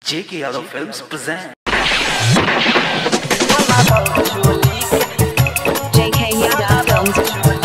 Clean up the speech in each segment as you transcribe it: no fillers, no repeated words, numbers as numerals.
JK Yadav Films present JK Yadav Films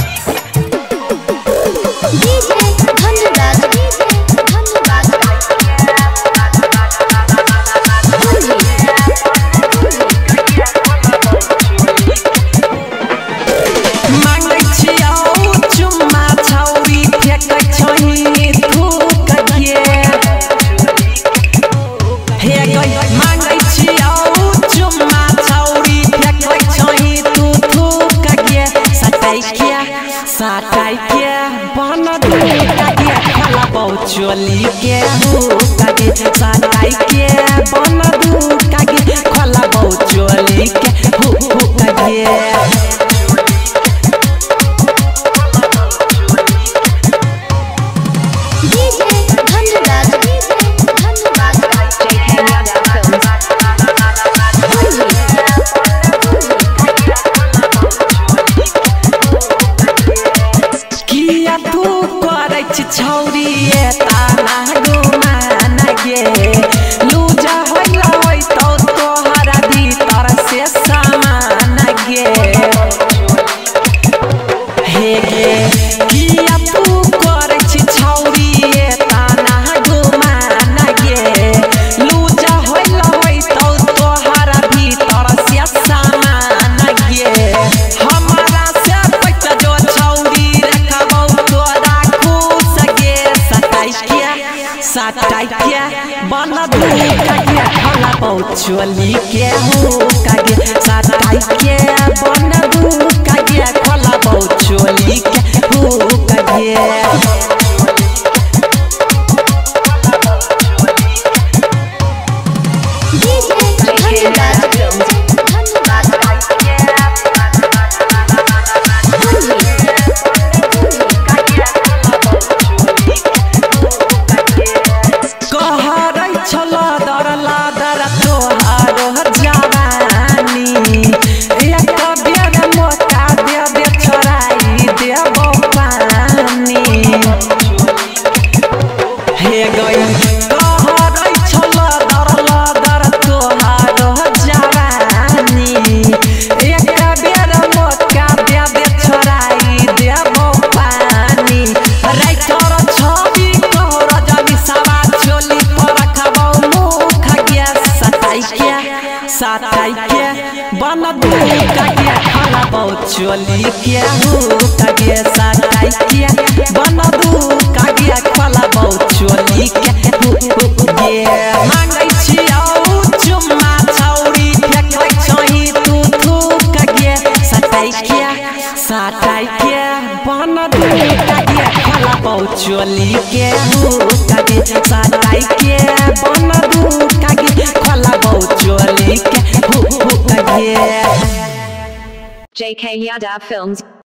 चोली के कागे साटाई के बन दू कागे खला बहु चोली के कागे छौरी ताना गुमान गे लूजा होला होई तो तोहरा भीतर से सामान गे हे गे किया तू करे छी छौरी ताना गुमान गे लूजा होला होई तो तोहरा भीतर से सामान गे हमारा से पैसा जो छौरी रखबौ तोरा साटाई के बन दू कागे खला बहु चोली के कागे साटाई के बन दू कागे खला बहु चोली के कागे साटाई के बन दू कागे खला बहु चोली के कागे साटाई के बन दू कागे खला बहु चोली के मांगै छियौ चुम्मा छौरी फेकै छही तू कागे साटाई के बन दू कागे खला बहु चोली के कागे साटाई के बन दू कागे खला बहु चोली के JK Yadav Films